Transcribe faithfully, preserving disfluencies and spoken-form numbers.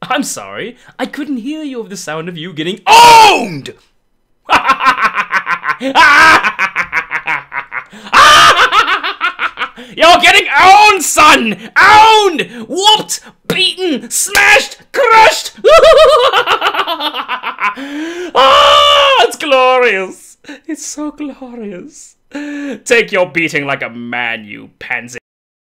I'm sorry, I couldn't hear you over the sound of you getting owned! You're getting owned, son! Owned! Whooped! Beaten! Smashed! Crushed! Ah, it's glorious! It's so glorious. Take your beating like a man, you pansy.